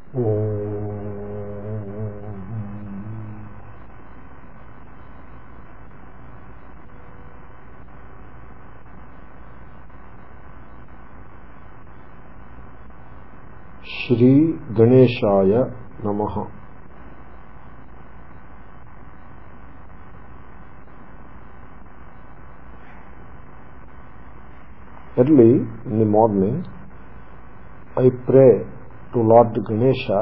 శ్రీ గణేశాయ నమః. Early in the morning, I pray to Lord Ganesha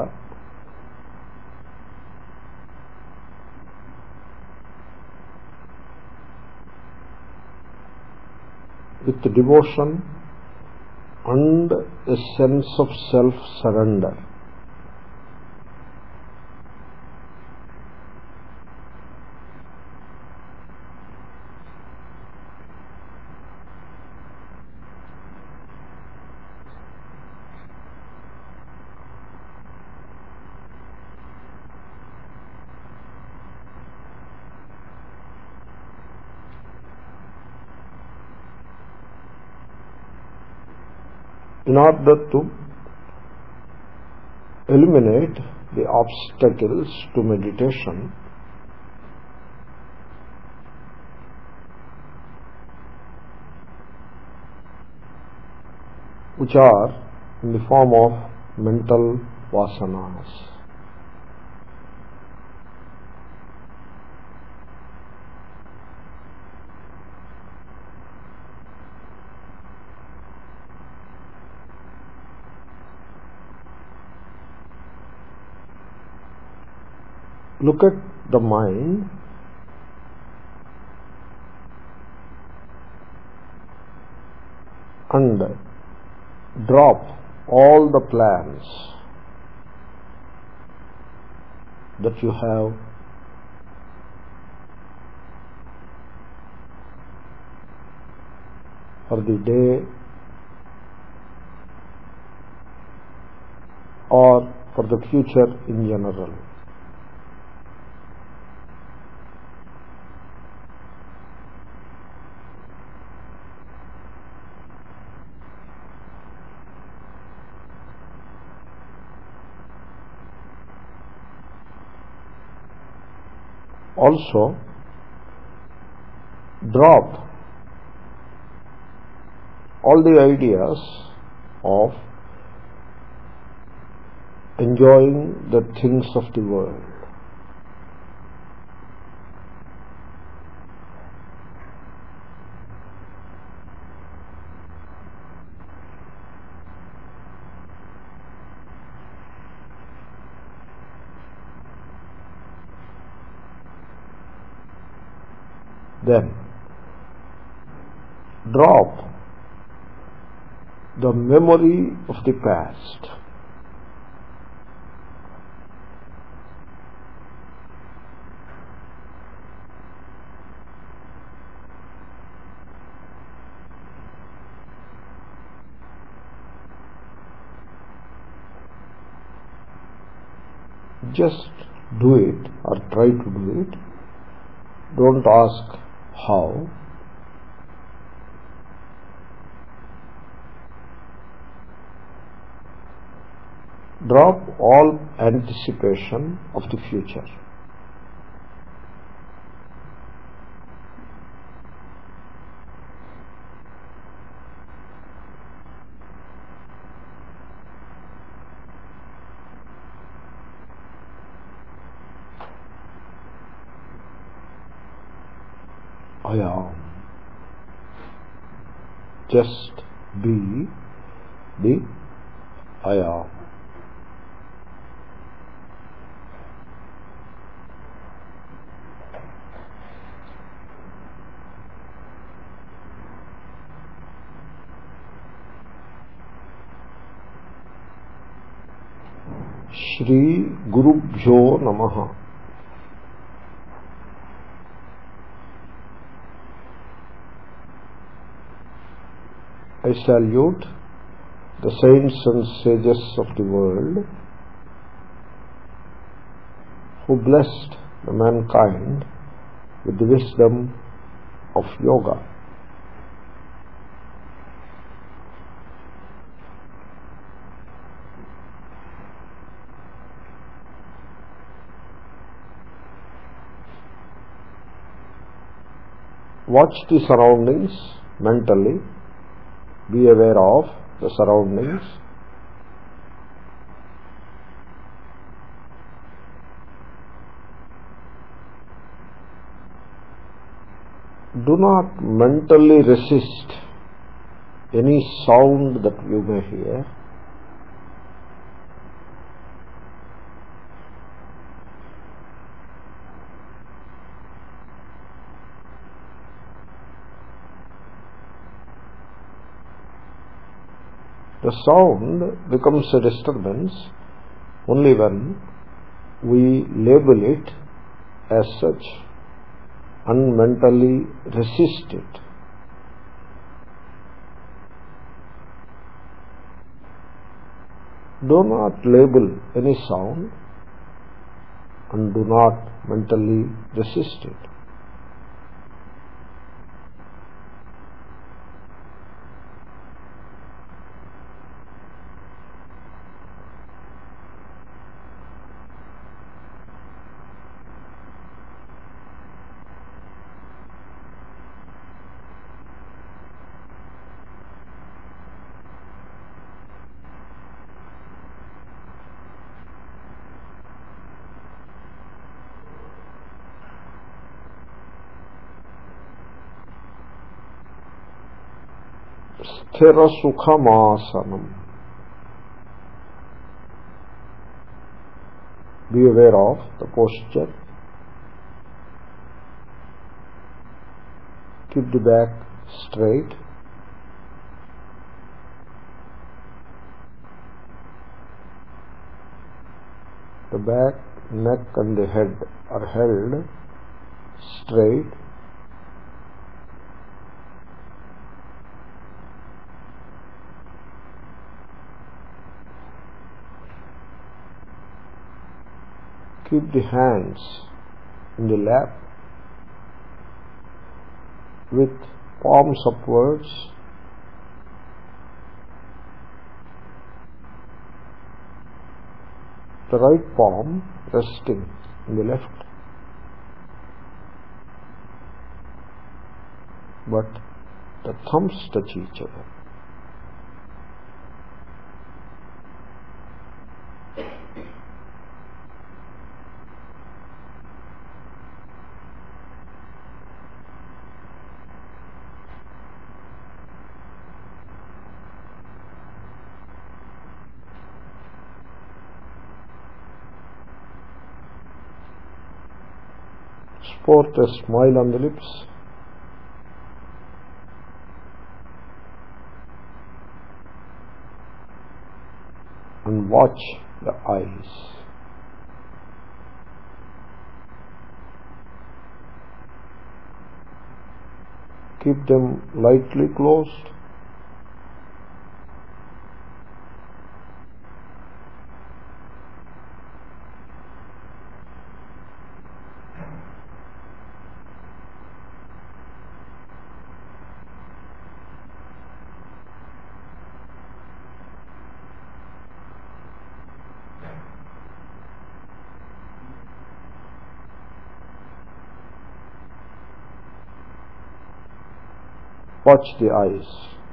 with devotion and a sense of self-surrender. In order to eliminate the obstacles to meditation, which are in the form of mental vasanas. Look at the mind and drop all the plans that you have for the day or for the future in general. Also, drop all the ideas of enjoying the things of the world. Then drop the memory of the past. Just do it or try to do it. Don't ask how. Drop all anticipation of the future. I am. Just be the I am. Shri Gurubhyo Namaha. I salute the saints and sages of the world who blessed the mankind with the wisdom of yoga. watch the surroundings mentally, be aware of the surroundings. Do not mentally resist any sound that you may hear. The sound becomes a disturbance only when we label it as such and mentally resist it. Do not label any sound and do not mentally resist it. Sthira Sukhamasana. Be aware of the posture. Keep the back straight. The back, neck and the head are held straight. Keep the hands in the lap with palms upwards. The right palm resting in the left, but the thumbs touch each other. Sport a smile on the lips. And watch the eyes. Keep them lightly closed. Watch the eyes.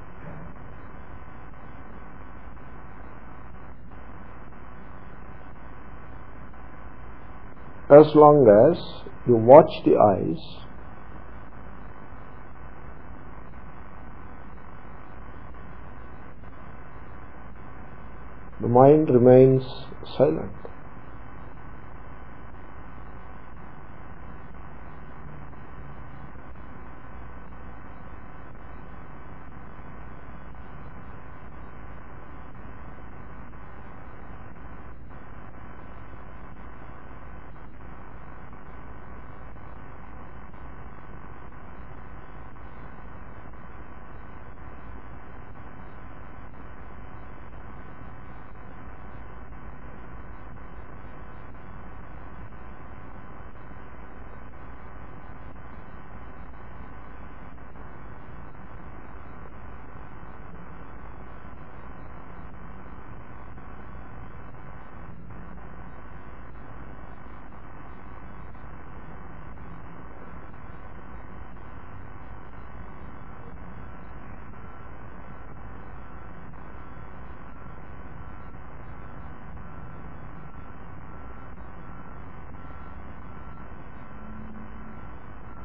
As long as you watch the eyes, the mind remains silent.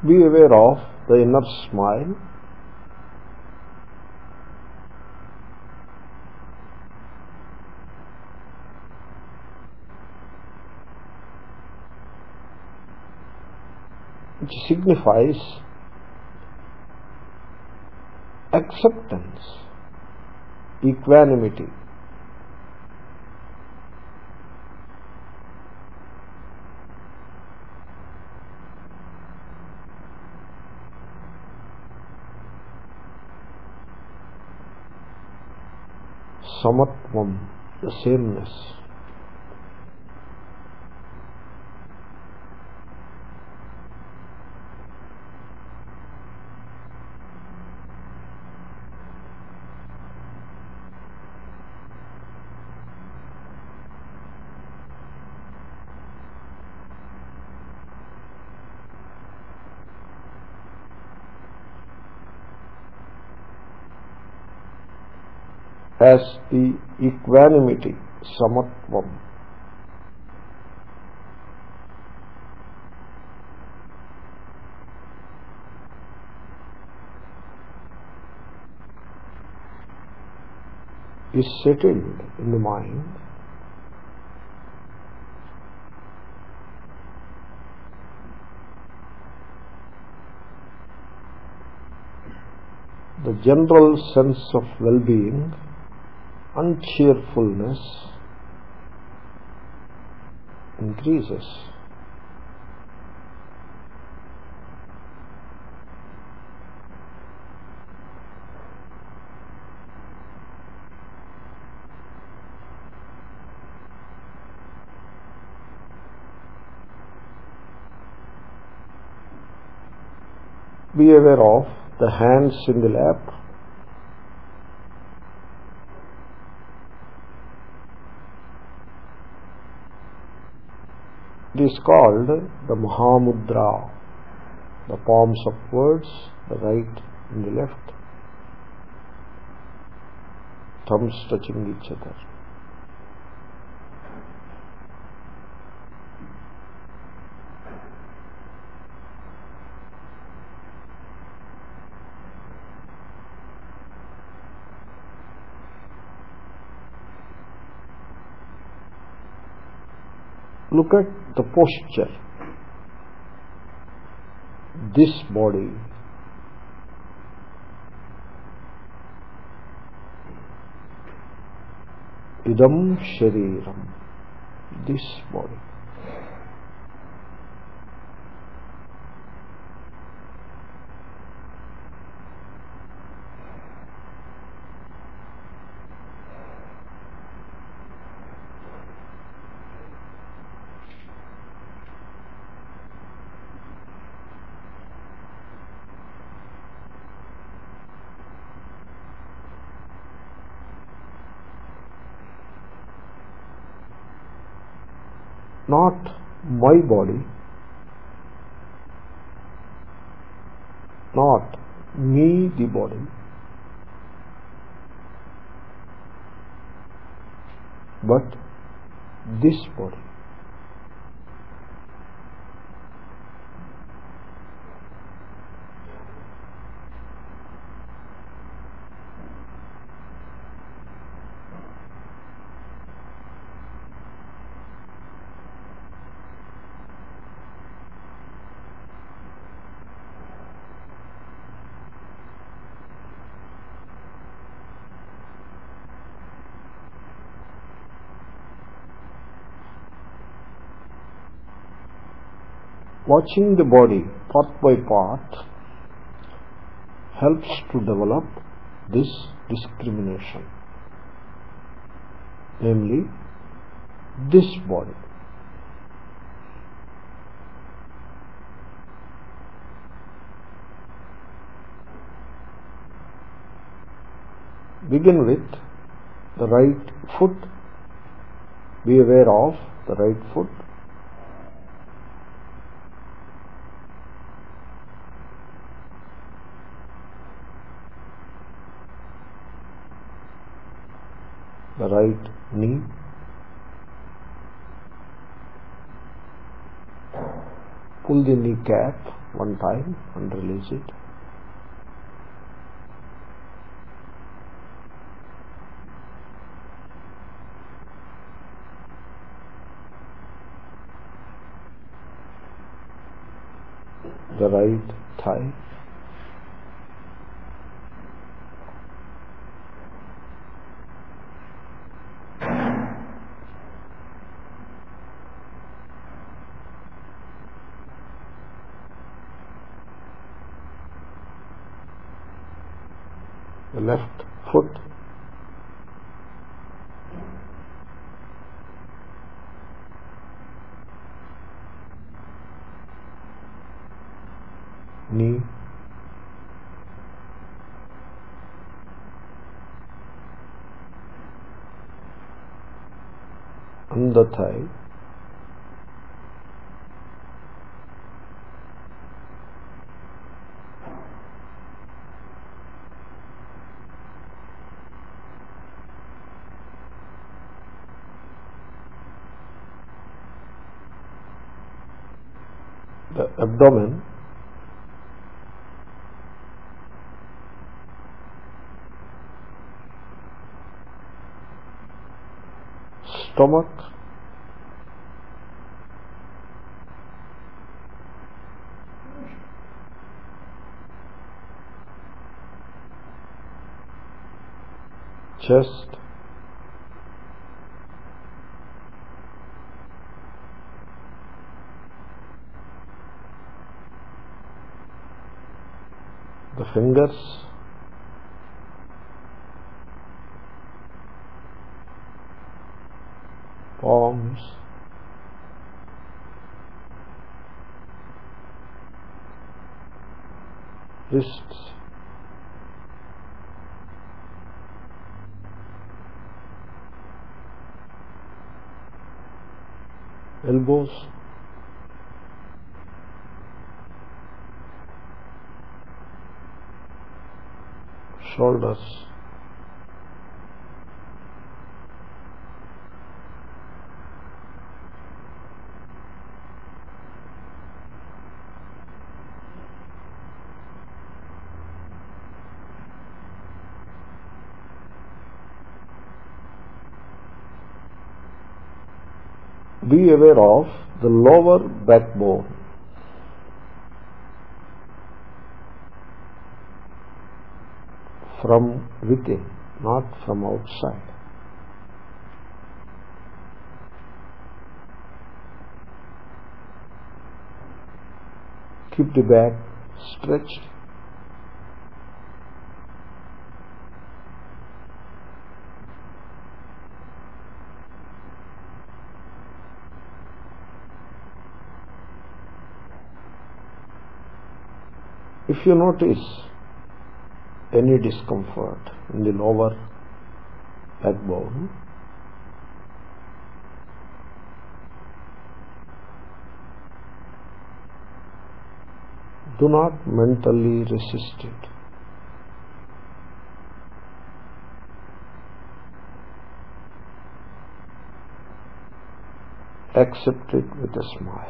Be aware of the inner smile. Which signifies acceptance, equanimity. Samatvam, the sameness. As the equanimity, samatvam. Is settled in the mind, the general sense of well-being and cheerfulness increases. Be aware of the hands in the lap. It is called the Mahamudra, the palms upwards, the right and the left, thumbs touching each other. Look at the posture. This body, idam shariram, this body. Not my body, not me the body, but this body. Watching the body part by part helps to develop this discrimination, namely this body. Begin with the right foot. Be aware of the right foot. The right knee, pull the kneecap, one time and release it. The right thigh, the left foot, knee, under thigh, the abdomen, stomach, chest, the fingers, palms, wrists, elbows, shoulders, be aware of the lower backbone. From within, not from outside. Keep the back stretched. If you notice any discomfort in the lower backbone, do not mentally resist it. Accept it with a smile.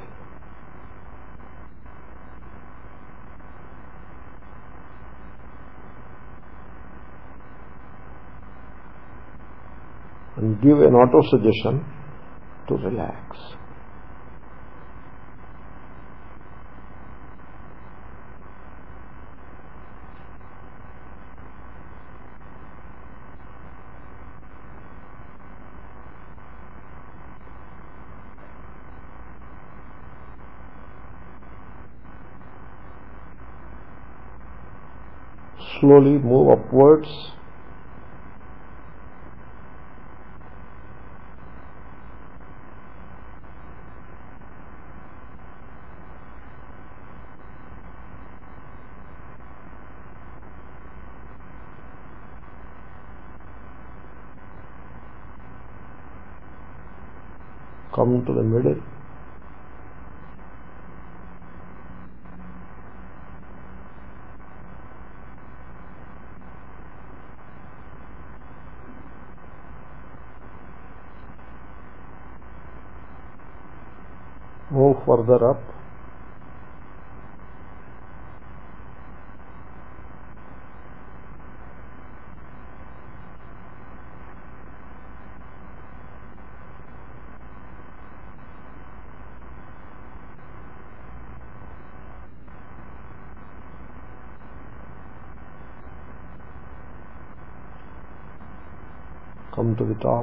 And give an auto-suggestion to relax. Slowly move upwards. Come to the middle. Move further up. come to the top.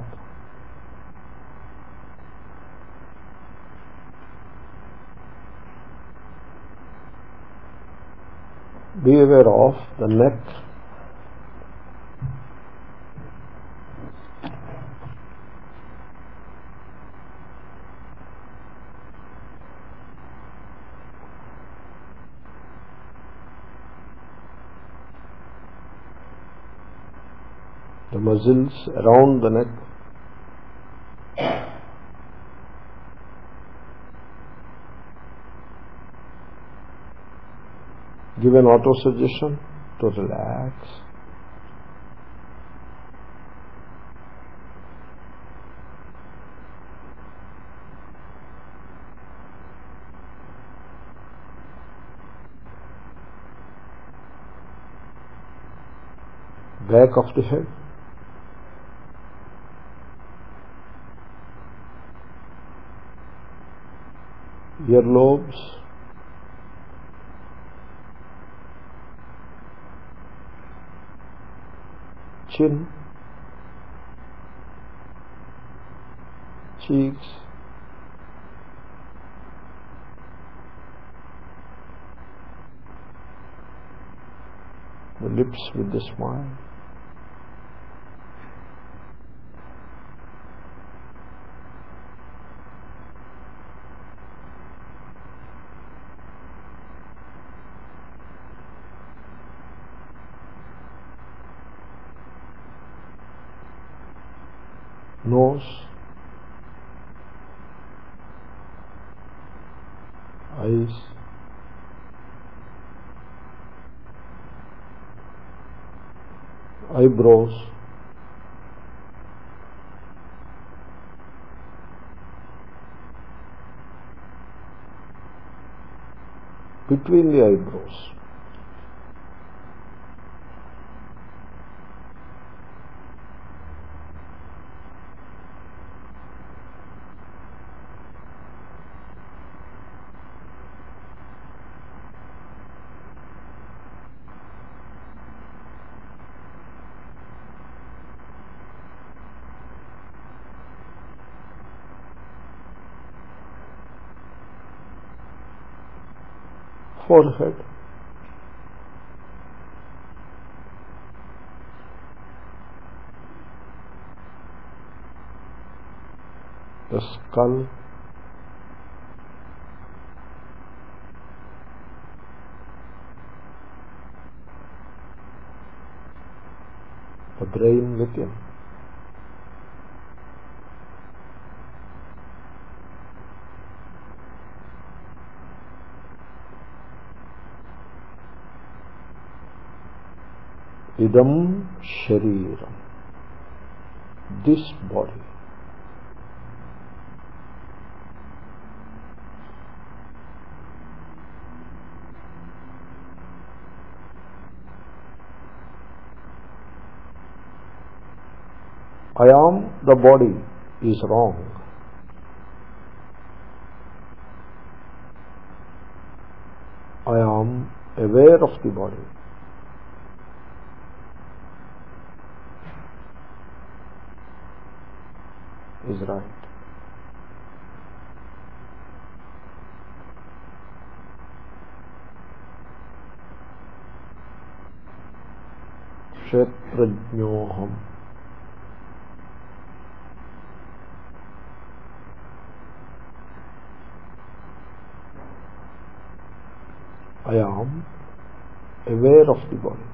Be aware of the neck. The muscles around the neck. Give an auto-suggestion to relax. Back of the head. Earlobes. Chin, cheeks, the lips with the smile, nose, eyes, eyebrows, between the eyebrows, forehead, the skull, the brain within. Idam shariram, this body. I am the body is wrong. I am aware of the body. Is right. Kshetrajñoham. I am aware of the body.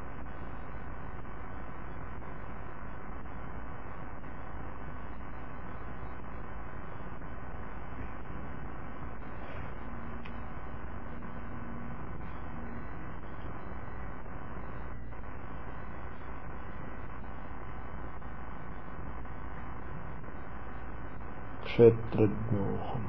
Kshetrajñoham.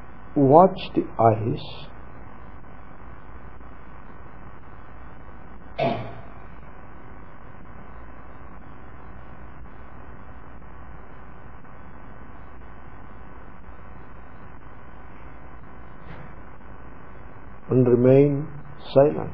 Watch the eyes and remain silent.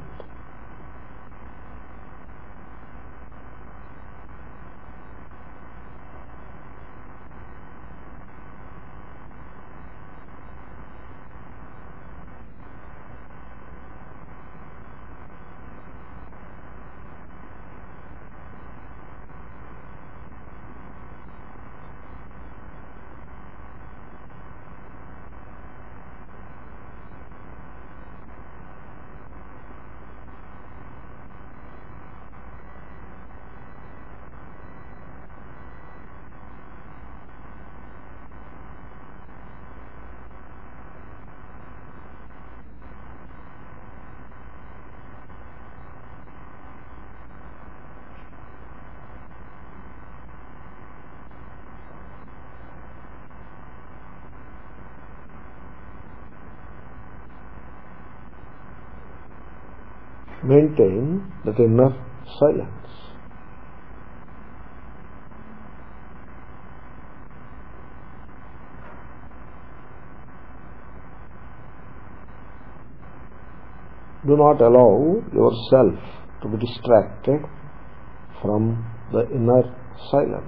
Maintain that inner silence. Do not allow yourself to be distracted from the inner silence.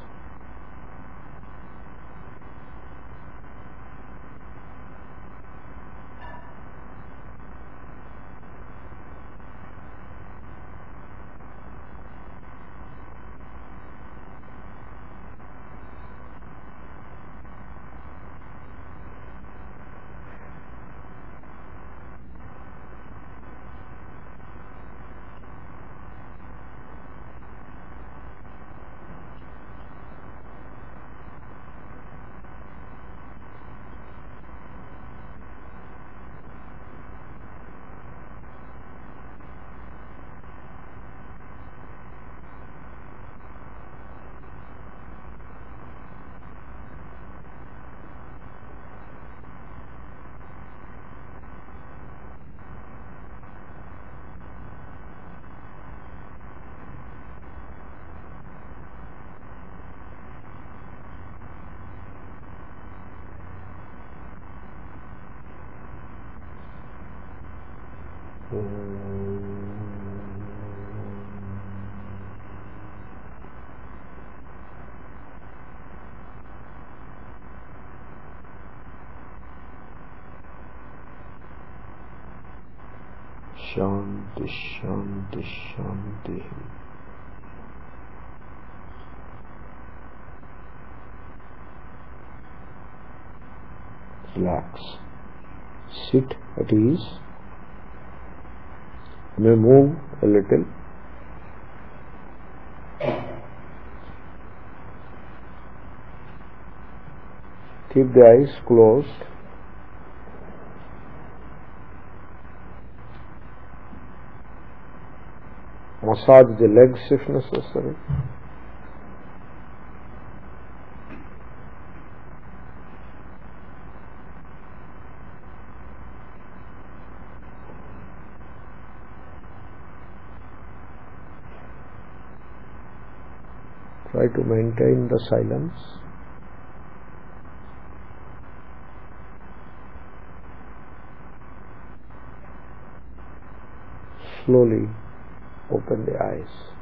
Shanti, Shanti, Shanti. Relax. Sit at ease. You may move a little. Keep the eyes closed. Massage the legs if necessary. Try to maintain the silence. Slowly open the eyes.